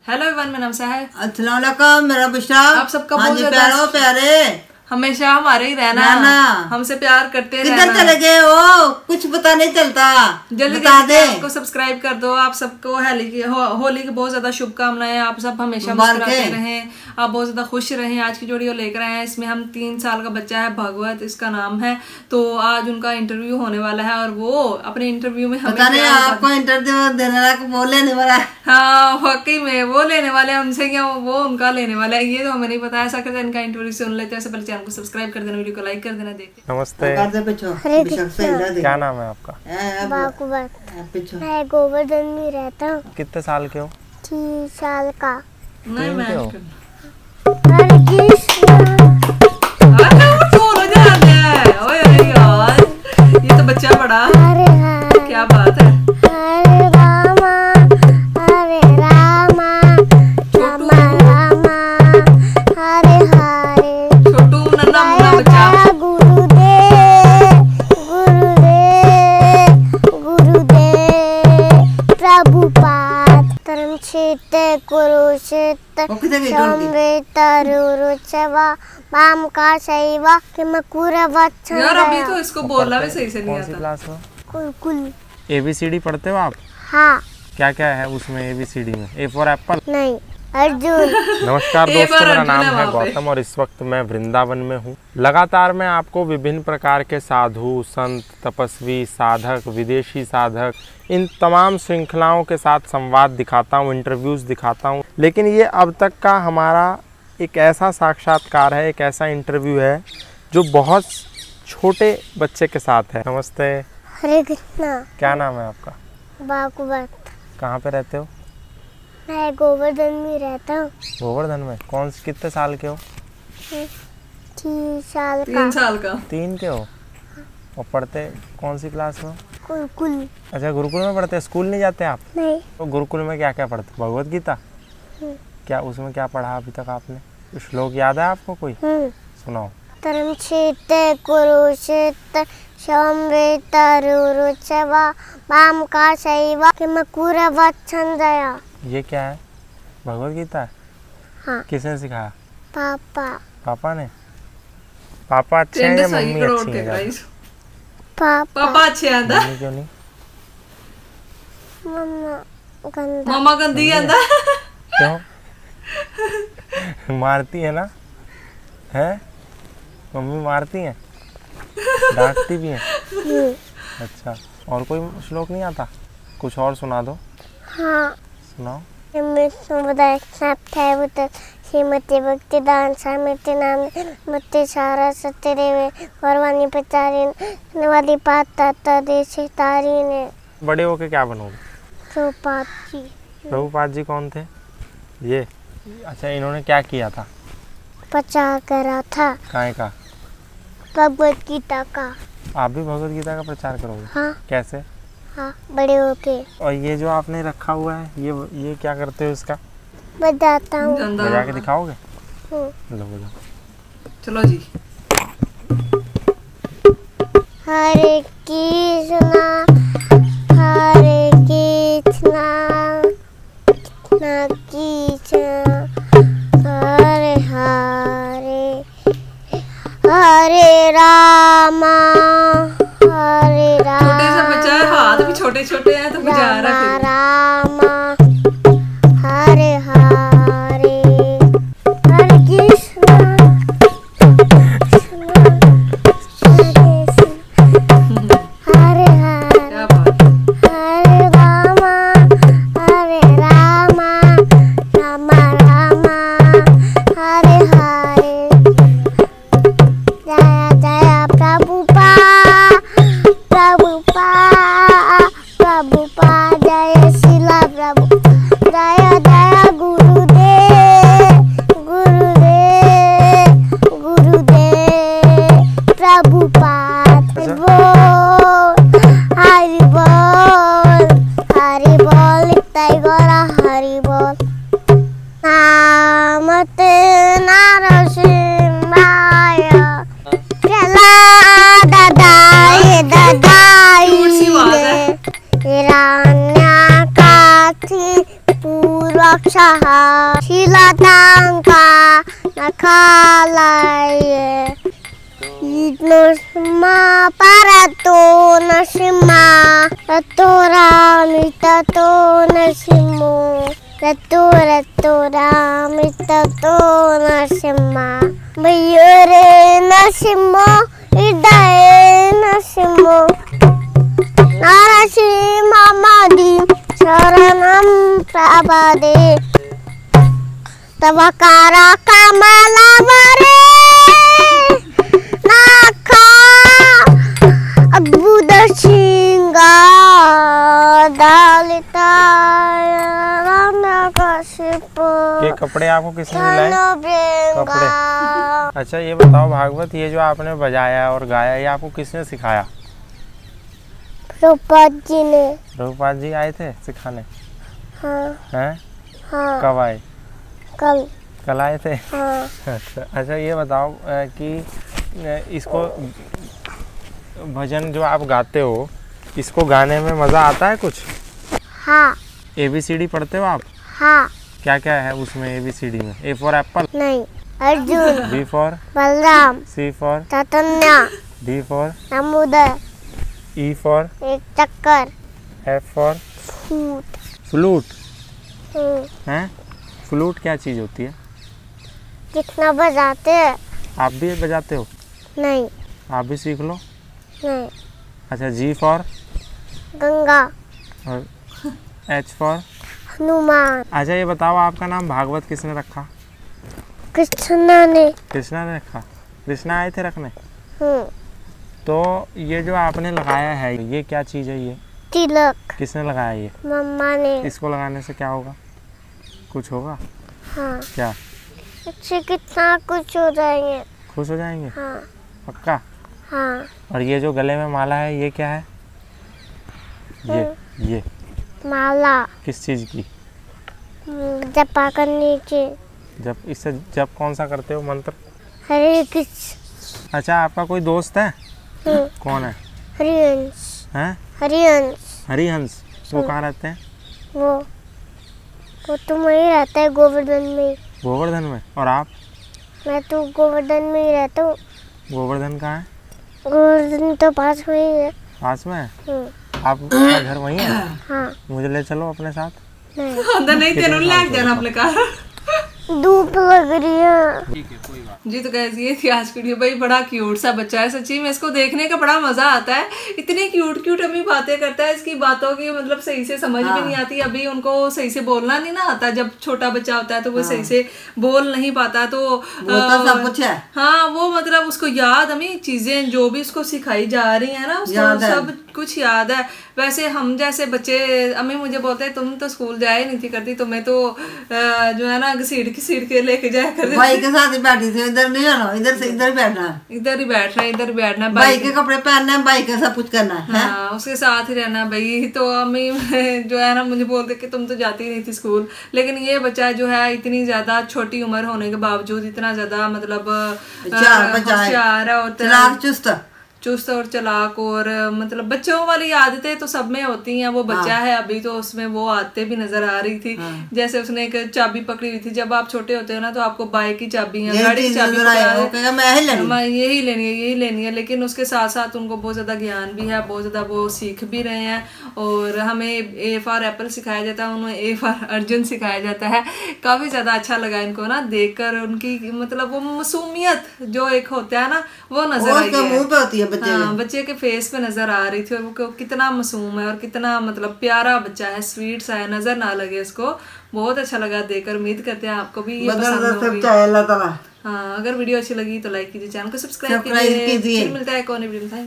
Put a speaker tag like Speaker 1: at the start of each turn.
Speaker 1: Hello everyone, मेरा नाम है।
Speaker 2: अस्सलाम वालेकुम, मेरा बुशरा।
Speaker 1: आप सबका
Speaker 2: हाँ
Speaker 1: बहुत
Speaker 2: जी,
Speaker 1: ज्यादा
Speaker 2: प्यारे
Speaker 1: हमेशा हमारे ही रहना, हमसे प्यार करते रहना।
Speaker 2: किधर चले गए हो? कुछ पता नहीं चलता।
Speaker 1: जल्दी
Speaker 2: बता दे।
Speaker 1: आपको सब्सक्राइब कर दो। आप सबको होली की बहुत ज्यादा शुभकामनाएं। आप सब हमेशा मुस्कुराते रहें, आप बहुत ज्यादा खुश रहें। आज की जोड़ी लेकर आए हैं, इसमें हम 3 साल का बच्चा है, भगवत इसका नाम है। तो आज उनका इंटरव्यू होने वाला है और वो अपने इंटरव्यू में हमें
Speaker 2: आपको इंटरव्यू देने वाला, वो लेने वाला है।
Speaker 1: हाँ, वाकई में वो लेने वाले हैं। उनसे क्या वो उनका लेने वाला है, ये तो हमें नहीं पता। ऐसा करते इनका इंटरव्यू सुन लेते हैं। पहले चैनल को सब्सक्राइब कर देना, वीडियो को लाइक कर देना। देखते।
Speaker 3: नमस्ते, क्या नाम है आपका?
Speaker 4: मैं गोवर्धन में रहता हूँ।
Speaker 3: कितने साल के हो?
Speaker 4: 3 साल का।
Speaker 1: नहीं मैं
Speaker 4: हरे कृष्णा।
Speaker 1: यार ये तो बच्चा बड़ा, क्या बात है।
Speaker 4: हरे रामा हरे रामा रामा रामा हरे हरे।
Speaker 1: छोटू नन्हा मुन्ना बच्चा।
Speaker 4: गुरुदेव गुरुदेव प्रभुपाद धर्म क्षेत्र कुरुक्षेत्र संवेतरुचवा माम का शैवा कि मैं पूरा वचन।
Speaker 1: यार अभी तो इसको बोलना भी सही से नहीं आता।
Speaker 3: कौन सी क्लास में?
Speaker 4: कुल
Speaker 3: ABCD पढ़ते हो आप?
Speaker 4: हाँ।
Speaker 3: क्या क्या है उसमें ABCD में? A for apple?
Speaker 4: नहीं, अर्जुन।
Speaker 3: नमस्कार दोस्तों, मेरा नाम है गौतम और इस वक्त मैं वृंदावन में हूँ। लगातार मैं आपको विभिन्न प्रकार के साधु, संत, तपस्वी, साधक, विदेशी साधक, इन तमाम श्रृंखलाओं के साथ संवाद दिखाता हूँ, इंटरव्यूज़ दिखाता हूँ। लेकिन ये अब तक का हमारा एक ऐसा साक्षात्कार है, एक ऐसा इंटरव्यू है जो बहुत छोटे बच्चे के साथ है। नमस्ते।
Speaker 4: हरे कृष्णा।
Speaker 3: क्या नाम है आपका?
Speaker 4: भागवत।
Speaker 3: कहाँ पे रहते हो?
Speaker 4: मैं गोवर्धन में रहता हूँ।
Speaker 3: गोवर्धन में? कितने साल के हो?
Speaker 4: 3 साल का।
Speaker 1: 3 साल का।
Speaker 3: 3 के हो? और पढ़ते कौन सी क्लास में?
Speaker 4: गुरुकुल।
Speaker 3: अच्छा, गुरुकुल में पढ़ते हैं। स्कूल नहीं जाते आप?
Speaker 4: नहीं।
Speaker 3: तो गुरुकुल में क्या क्या पढ़ते? भगवत गीता? क्या उसमें क्या पढ़ा अभी तक आपने? श्लोक याद है आपको कोई? सुनाओ।
Speaker 4: धर्म क्षेत्र कुरुक्षेत्र संवेतरुचवा माम का शैवा कि मैं पूरा वचन दया।
Speaker 3: ये क्या है? भगवत गीता है?
Speaker 4: हाँ।
Speaker 3: किसने सिखाया?
Speaker 4: पापा
Speaker 3: ने? पापा अच्छे हैं या मम्मी अच्छी है?
Speaker 1: पापा अच्छे हैं।
Speaker 3: मम्मी क्यों नहीं?
Speaker 4: मम्मा
Speaker 1: गंदी है।
Speaker 3: क्यों? मारती है ना? है? मम्मी मारती हैं? डांटती भी हैं? अच्छा, और कोई श्लोक नहीं आता? कुछ और सुना दो।
Speaker 4: हाँ।
Speaker 3: सुनाओ।
Speaker 4: श्रीमती भक्ति दान सामर्थ्य नाम मत्ते सारा सत्यदेवे वरवानी प्रचारिन नवादी पाता तदेशे तारीने।
Speaker 3: बड़े होके क्या बनोगे?
Speaker 4: प्रभुपाद जी।
Speaker 3: प्रभुपाद जी कौन थे? ये? अच्छा, इन्होंने क्या किया था?
Speaker 4: प्रचार करा था।
Speaker 3: काय का?
Speaker 4: भगवत गीता का।
Speaker 3: आप भी भगवत गीता का प्रचार करोगे?
Speaker 4: हाँ।
Speaker 3: कैसे?
Speaker 4: हाँ, बड़े होके।
Speaker 3: और ये जो आपने रखा हुआ है, ये क्या करते हो इसका?
Speaker 4: बताता हूँ।
Speaker 3: बजा के दिखाओगे?
Speaker 4: लो
Speaker 3: बजाओ।
Speaker 1: चलो जी।
Speaker 4: हरे कृष्णा हरे कृष्णा कृष्णा हरे हरे हरे रामा हरे रामा।
Speaker 1: छोटे से बच्चा है, हाथ भी छोटे छोटे हैं तो बजा रहा है।
Speaker 4: रामा हरे हरे हरे कृष्णा हरे हरे हरे रामा रामा रामा हरे हरे जय जय Prabhupada. Nusma parato nasima ratora mitato nasimo ratora mitato nasima bayure nasimo idae nasimo narashima madi sharanam prabade tavakara kamala vare nakha abbuda shinga dalita ranakashipu।
Speaker 3: ये कपड़े आपको किसने दिलाए? कपड़े। अच्छा ये बताओ भागवत, ये जो आपने बजाया और गाया ये आपको किसने सिखाया?
Speaker 4: प्रभुपाद जी ने।
Speaker 3: प्रभुपाद जी आए थे सिखाने?
Speaker 4: हाँ।
Speaker 3: हैं?
Speaker 4: हाँ।
Speaker 3: कब आए?
Speaker 4: कल
Speaker 3: आए थे?
Speaker 4: हाँ।
Speaker 3: अच्छा ये बताओ कि इसको भजन जो आप गाते हो इसको गाने में मज़ा आता है कुछ?
Speaker 4: हाँ।
Speaker 3: ABCD पढ़ते हो आप?
Speaker 4: हाँ।
Speaker 3: क्या क्या है उसमें ABCD में? A for apple?
Speaker 4: नहीं। Arjun.
Speaker 3: B for
Speaker 4: Balram.
Speaker 3: C for
Speaker 4: Chaitanya.
Speaker 3: D for
Speaker 4: समुद्र।
Speaker 3: E फॉर
Speaker 4: एक चक्कर।
Speaker 3: F for
Speaker 4: foot.
Speaker 3: फ्लूट। हैं? फ्लूट क्या चीज़ होती है?
Speaker 4: कितना बजाते हैं?
Speaker 3: आप भी बजाते हो?
Speaker 4: नहीं।
Speaker 3: आप भी सीख लो।
Speaker 4: नहीं।
Speaker 3: अच्छा G फॉर?
Speaker 4: गंगा।
Speaker 3: और H फॉर?
Speaker 4: हनुमान।
Speaker 3: अच्छा ये बताओ आपका नाम भागवत किसने रखा?
Speaker 4: कृष्णा ने।
Speaker 3: कृष्णा ने रखा? कृष्णा आए थे रखने? तो ये जो आपने लगाया है ये क्या चीज़ है? ये
Speaker 4: तिलक।
Speaker 3: किसने लगाया ये?
Speaker 4: मम्मा ने।
Speaker 3: इसको लगाने से क्या होगा? कुछ होगा?
Speaker 4: हाँ।
Speaker 3: क्या?
Speaker 4: अच्छे कितना कुछ हो जाएंगे।
Speaker 3: खुश हो जाएंगे?
Speaker 4: हाँ।
Speaker 3: पक्का?
Speaker 4: हाँ।
Speaker 3: और ये जो गले में माला है ये क्या है? ये
Speaker 4: माला
Speaker 3: किस चीज़ की?
Speaker 4: जपा करने की।
Speaker 3: जब इससे जब कौन सा करते हो मंत्र?
Speaker 4: हरे कृष्ण।
Speaker 3: अच्छा आपका कोई दोस्त है? कौन है?
Speaker 4: हरिहंस।
Speaker 3: हैं?
Speaker 4: हरिहंस।
Speaker 3: हरिहंस। वो कहाँ रहते हैं?
Speaker 4: वो तो वहीं रहता है गोवर्धन में।
Speaker 3: गोवर्धन में। और आप?
Speaker 4: मैं तो गोवर्धन में ही रहता हूँ।
Speaker 3: गोवर्धन कहाँ है?
Speaker 4: गोवर्धन तो पास में ही है।
Speaker 3: पास में है? आपका घर वहीं है?
Speaker 4: हाँ।
Speaker 3: मुझे ले चलो अपने साथ।
Speaker 1: नहीं तेनू लग जाना अपने कार।
Speaker 4: धूप लग रही है।
Speaker 1: ठीक है कोई बात जी। तो कैसी ये थी आज की वीडियो। भाई बड़ा क्यूट सा बच्चा है, सच्ची में इसको देखने का बड़ा मजा आता है। इतनी क्यूट क्यूट अम्मी बातें करता है, इसकी बातों की मतलब सही से समझ भी नहीं आती। अभी उनको सही से बोलना नहीं ना आता। जब छोटा बच्चा होता है तो वो सही से बोल नहीं पाता। तो
Speaker 2: सब कुछ है।
Speaker 1: हाँ वो मतलब उसको याद अम्मी चीजें जो भी उसको सिखाई जा रही है ना उसको सब कुछ याद है। वैसे हम जैसे बच्चे अम्मी मुझे बोलते हैं तुम तो स्कूल जाए नहीं थी करती, तुम्हें तो जो है ना घसीट के लेके जाया कर।
Speaker 2: भाई के साथ ही बैठी थी, इधर नहीं जाना, इधर से इधर बैठना,
Speaker 1: इधर ही बैठना, इधर ही बैठना,
Speaker 2: भाई के कपड़े पहनना है, भाई का सब कुछ करना है।
Speaker 1: हाँ उसके साथ ही रहना भाई। तो अम्मी जो है ना मुझे बोलते कि तुम तो जाती नहीं थी स्कूल। लेकिन ये बच्चा जो है इतनी ज्यादा छोटी उम्र होने के बावजूद इतना ज्यादा मतलब होशियार है और चुस्त और चलाक और मतलब बच्चों वाली आदतें तो सब में होती हैं। वो बच्चा है अभी तो उसमें वो आदतें भी नजर आ रही थी। जैसे उसने एक चाबी पकड़ी हुई थी। जब आप छोटे होते हो ना तो आपको बाइक की चाबी है, गाड़ी की चाबी यही लेनी है। लेकिन उसके साथ साथ उनको बहुत ज्यादा ज्ञान भी है, बहुत ज्यादा वो सीख भी रहे हैं। और हमें A फॉर एप्पल सिखाया जाता है, उन्हें A फॉर अर्जुन सिखाया जाता है। काफी ज्यादा अच्छा लगा इनको ना देखकर। उनकी मतलब वो मासूमियत जो एक होता है ना वो नजर आई है। हाँ बच्चे के फेस पे नजर आ रही थी। और वो कितना मासूम है और कितना मतलब प्यारा बच्चा है, स्वीट सा है, नजर ना लगे उसको। बहुत अच्छा लगा देखकर। उम्मीद करते हैं आपको भी ये पसंद होगी। हाँ अगर वीडियो अच्छी लगी तो लाइक कीजिए, चैनल को सब्सक्राइब कीजिए। फिर मिलता है कौन वीडियो में।